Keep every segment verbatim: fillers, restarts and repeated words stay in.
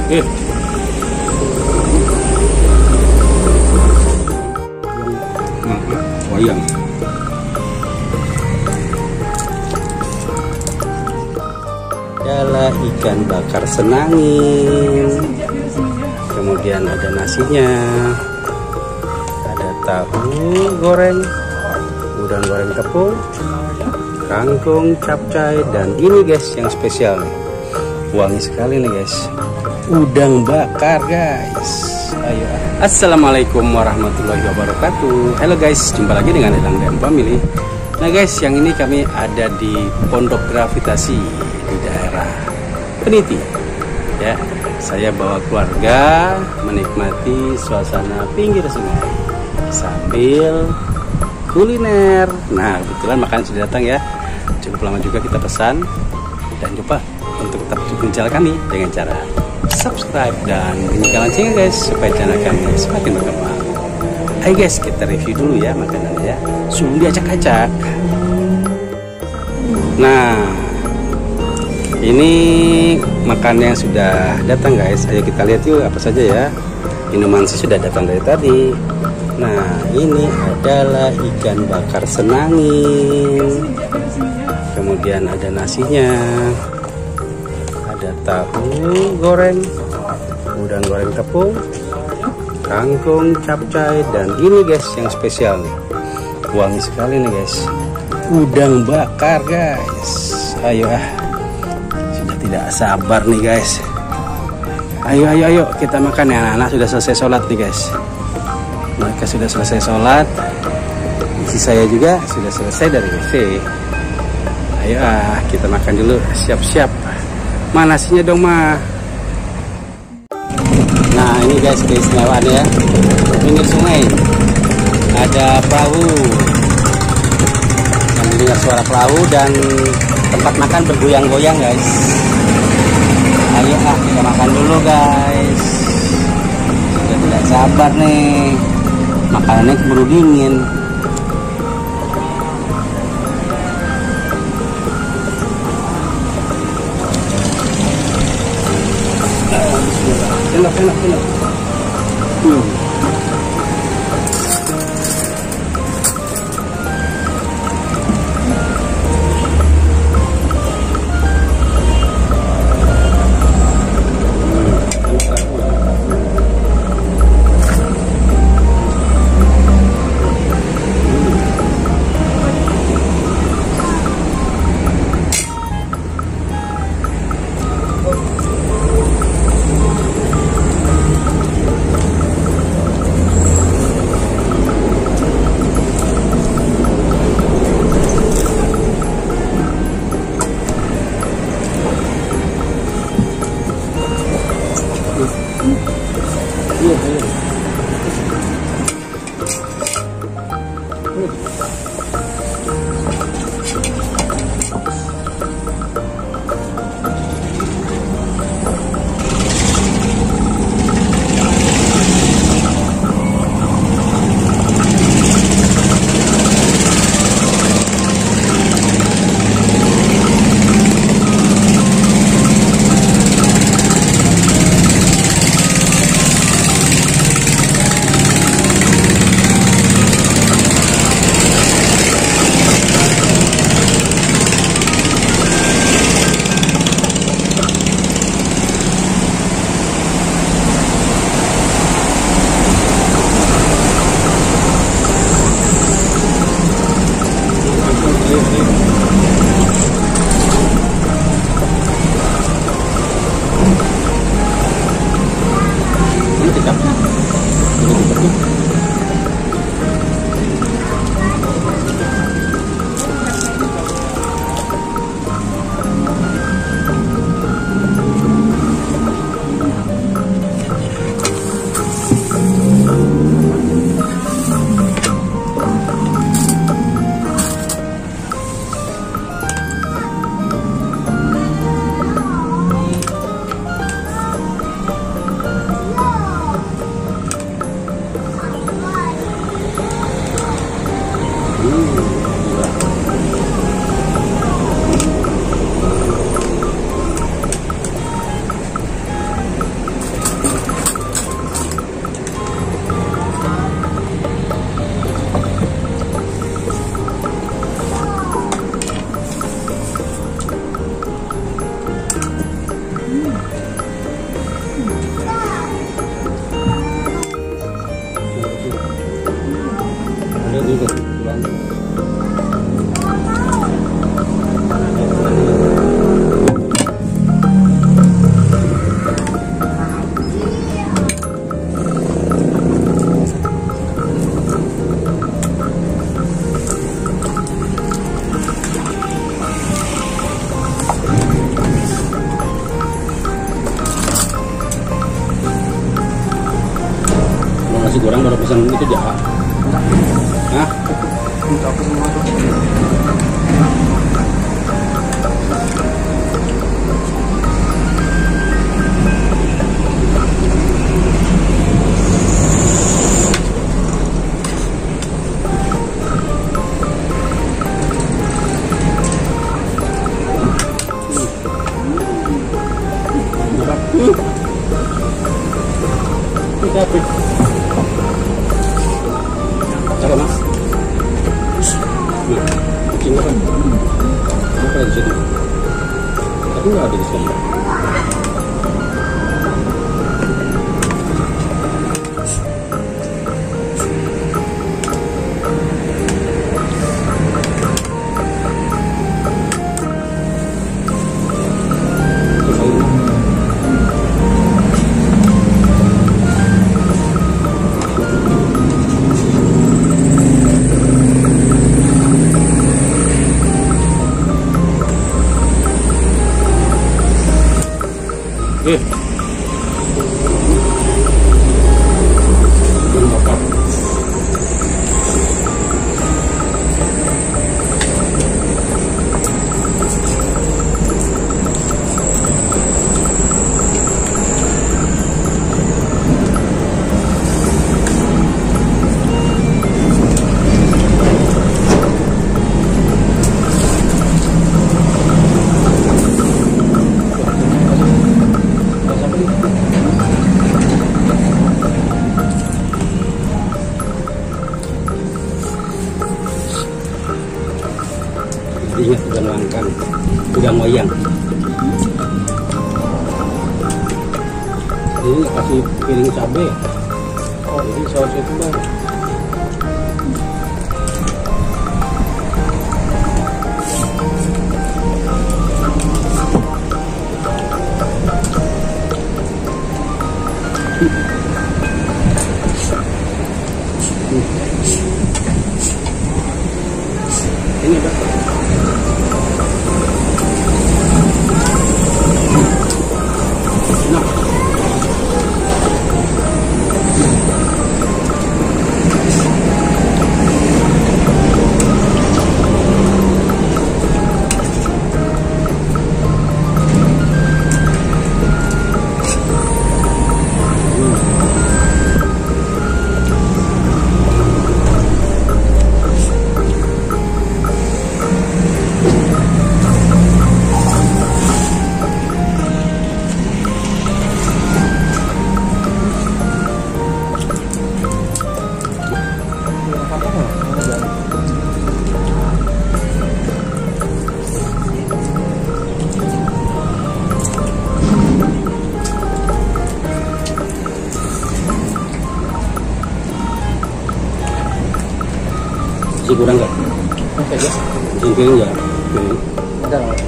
Eh. Wayang. Adalah ikan bakar senangin. Kemudian ada nasinya. Ada tahu goreng, udang goreng tepung, kangkung, capcay, dan ini guys yang spesial nih. Wangi sekali nih guys. Udang bakar guys. Ayo. Assalamualaikum warahmatullahi wabarakatuh. Halo guys, jumpa lagi dengan Elang dan Family. Nah guys, yang ini kami ada di Pondok Gravitasi di daerah Peniti. Ya, saya bawa keluarga menikmati suasana pinggir sungai sambil kuliner. Nah, kebetulan makanan sudah datang ya. Cukup lama juga kita pesan. Dan coba untuk tetap dukung channel kami dengan cara subscribe dan bunyikan loncengnya guys, supaya channel kami semakin berkembang. Ayo guys, kita review dulu ya makanannya ya. Sudah diacak-acak. Nah, ini makanan yang sudah datang guys. Ayo kita lihat yuk apa saja ya. Minuman sih sudah datang dari tadi. Nah, ini adalah ikan bakar senangin. Kemudian ada nasinya. Ada tahu goreng, udang goreng tepung, kangkung, capcay, dan ini guys yang spesial nih. Wangi sekali nih guys. Udang bakar guys. Ayo ah. Sudah tidak sabar nih guys. Ayo ayo ayo kita makan ya. Anak-anak sudah selesai sholat nih guys. Mereka sudah selesai sholat. Isi saya juga sudah selesai dari W C. Ayo ah, kita makan dulu. Siap-siap. Mana nasinya dong mah. Nah ini guys keistimewaan ya. Pinggir sungai ada perahu. Sambil dengar suara perahu dan tempat makan bergoyang-goyang guys. Ayo ah kita makan dulu guys. Sudah tidak sabar nih. Makanannya keburu dingin. Enak, enak, enak. Hmm. gitu aja. Hah? Tapi cara mas, nah kucingnya kan, apa yang jadi? Tapi nggak ada di sana. Eh, belum apa. Ingat pegang langkang, pegang wayang. Ini kasih piring cabai. Oh, ini saus itu bang. Ini bang. Masih kurang nggak? Oke ya. Masih piring ya? Piring. Ada nggak?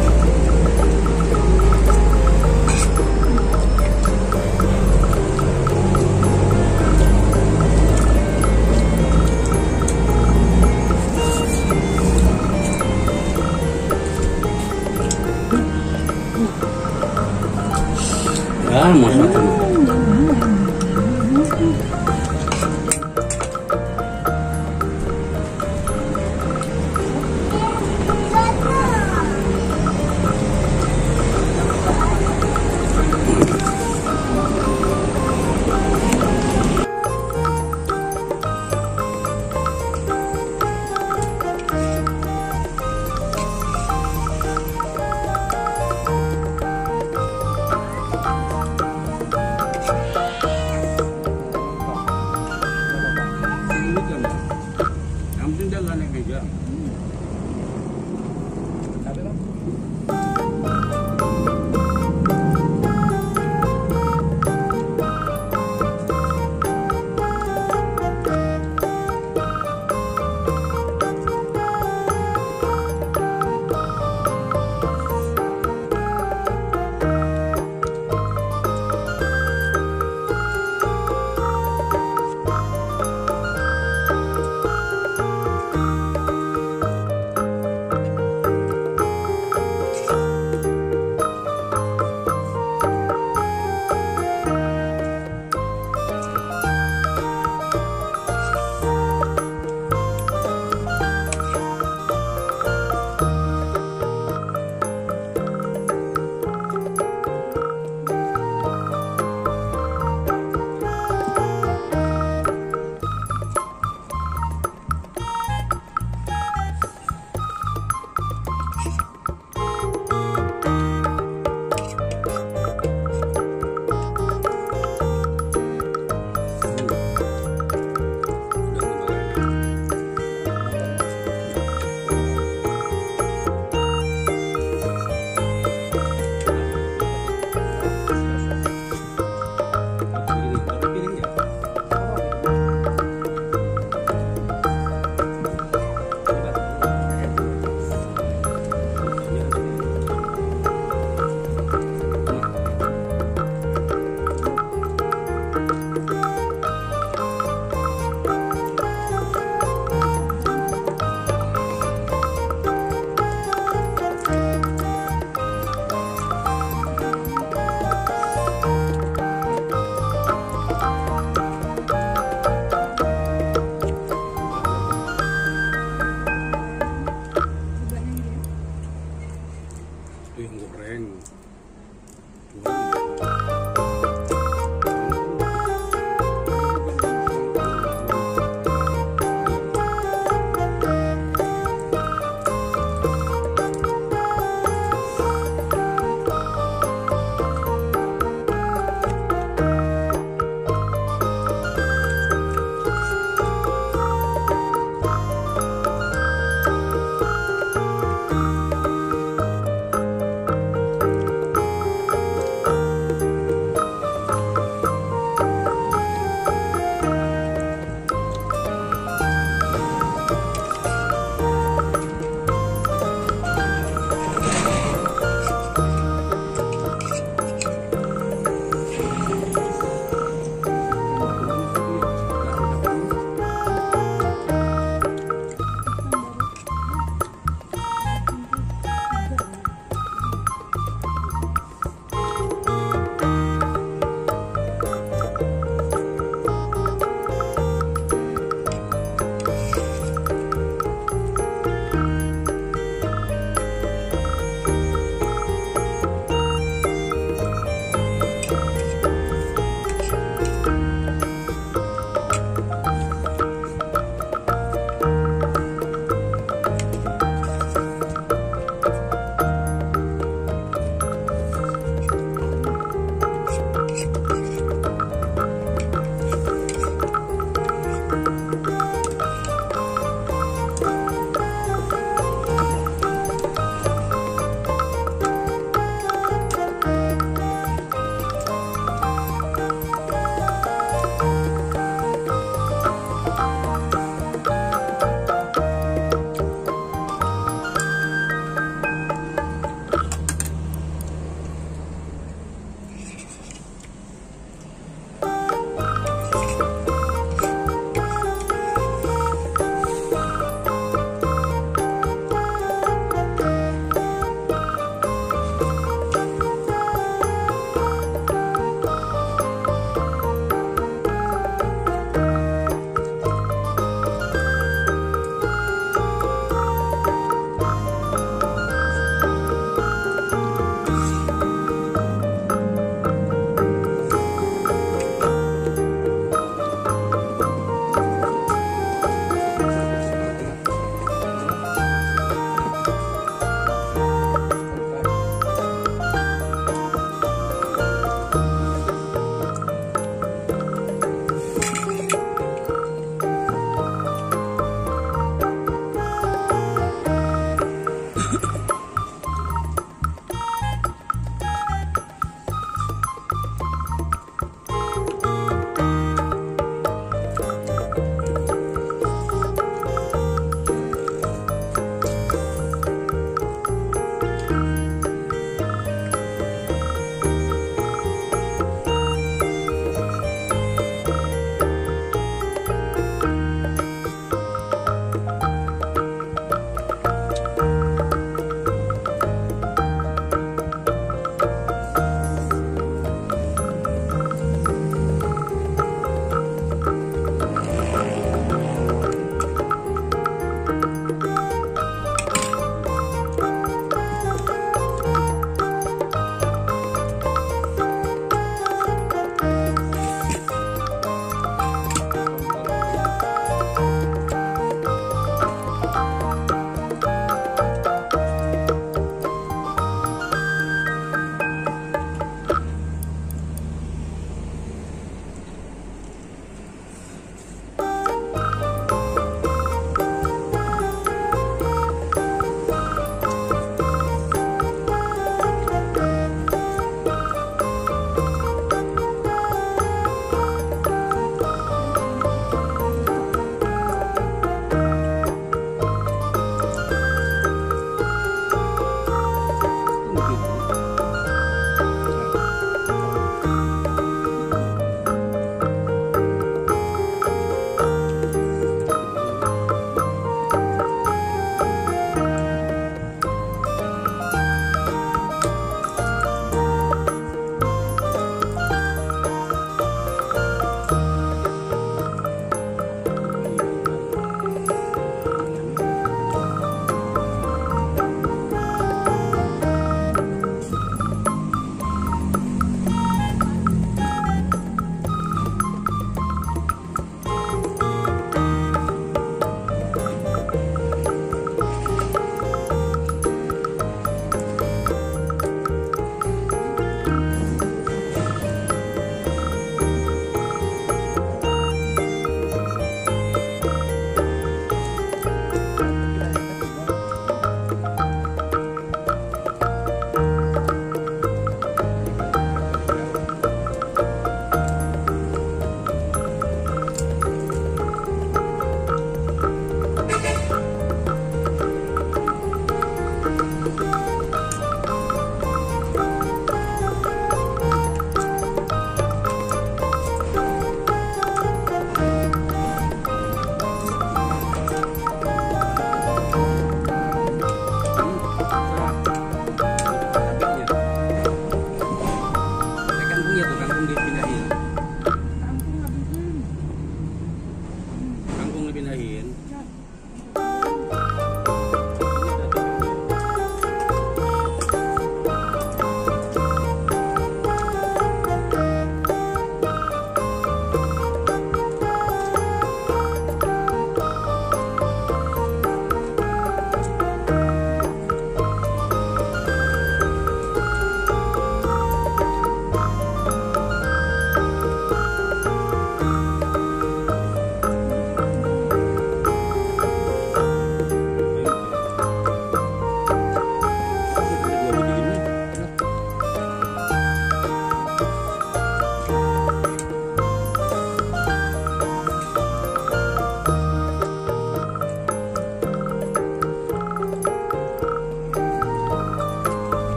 Ah, mau satu.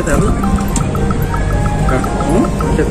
macet apa? Hmm? Macet.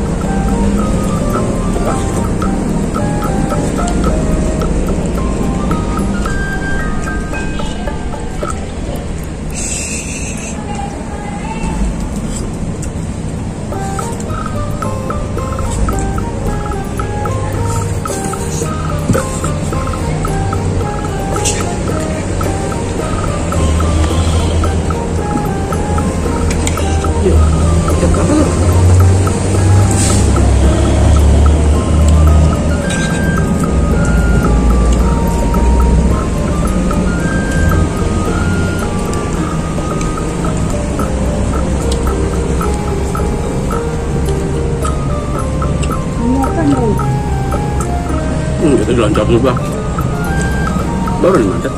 Hmm, itu loncat juga. Baru nih macet.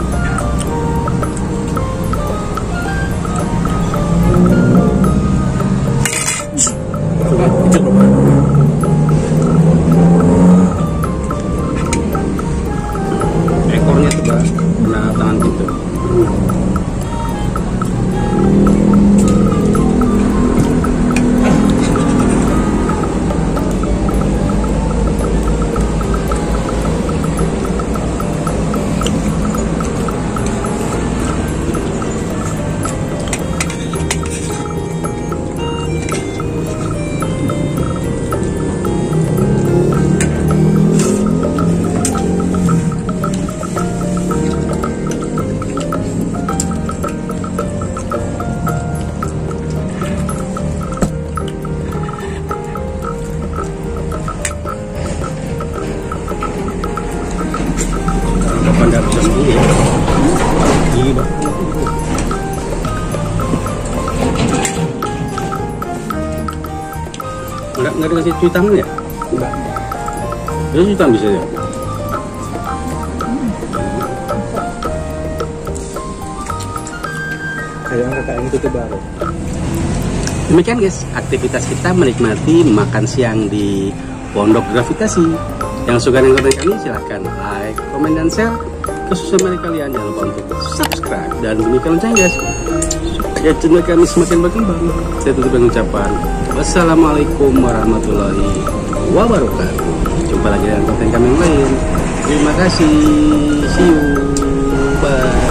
Coba, coba. Ekornya tuh bah, kena tangan gitu. Nggak bisa begini ya. Gila. Enggak, enggak dikasih cuci tangan ya? Enggak. Itu cuci tangan bisa ya? Kayak kakak yang itu baru. Demikian guys, aktivitas kita menikmati makan siang di Pondok Gravitasi. Yang suka dengan konten kami silahkan like, komen, dan share ke sosial media kalian. Jangan lupa untuk subscribe dan bunyikan lonceng guys, supaya channel kami semakin berkembang. Saya tutup dengan ucapan wassalamualaikum warahmatullahi wabarakatuh. Jumpa lagi dengan konten kami yang lain. Terima kasih. See you. Bye.